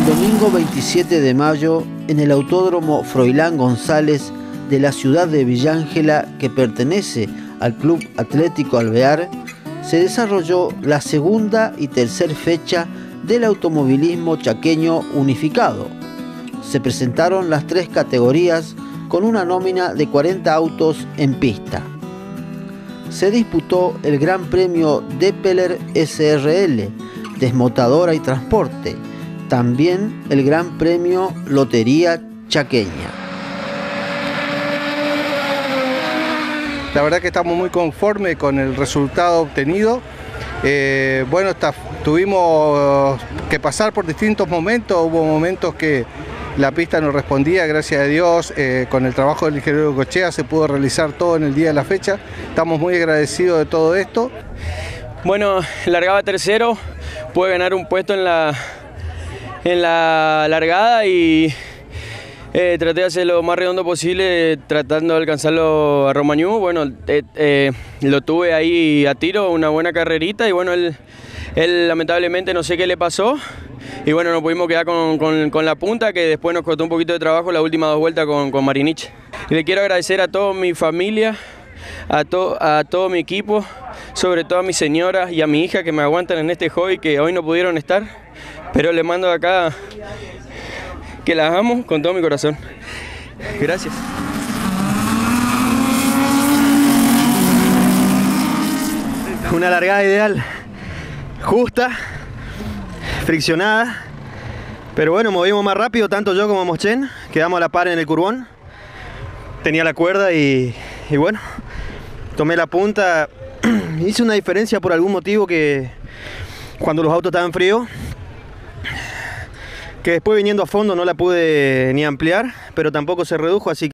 domingo 27 de mayo, en el Autódromo Froilán González de la ciudad de Villa Ángela, que pertenece al Club Atlético Alvear, se desarrolló la segunda y tercera fecha del automovilismo chaqueño unificado. Se presentaron las tres categorías con una nómina de 40 autos en pista. Se disputó el Gran Premio Depeler SRL, desmotadora y transporte, también el Gran Premio Lotería Chaqueña. La verdad que estamos muy conformes con el resultado obtenido. Bueno, tuvimos que pasar por distintos momentos, hubo momentos que la pista no respondía, gracias a Dios, con el trabajo del ingeniero Cochea se pudo realizar todo en el día de la fecha. Estamos muy agradecidos de todo esto. Bueno, largaba tercero, pude ganar un puesto en la largada y traté de hacer lo más redondo posible, tratando de alcanzarlo a Romagnù. Bueno, lo tuve ahí a tiro, una buena carrerita, y bueno, él lamentablemente no sé qué le pasó. Y bueno, nos pudimos quedar con la punta, que después nos costó un poquito de trabajo las últimas dos vueltas con Marinich. Y le quiero agradecer a toda mi familia, a todo mi equipo, sobre todo a mi señora y a mi hija que me aguantan en este hobby, que hoy no pudieron estar, pero les mando acá que las amo con todo mi corazón. Gracias. Una largada ideal, justa, friccionada, pero bueno, movimos más rápido, tanto yo como Moschen, quedamos a la par en el curbón, tenía la cuerda y bueno, tomé la punta, hice una diferencia por algún motivo que cuando los autos estaban fríos, que después viniendo a fondo no la pude ni ampliar, pero tampoco se redujo, así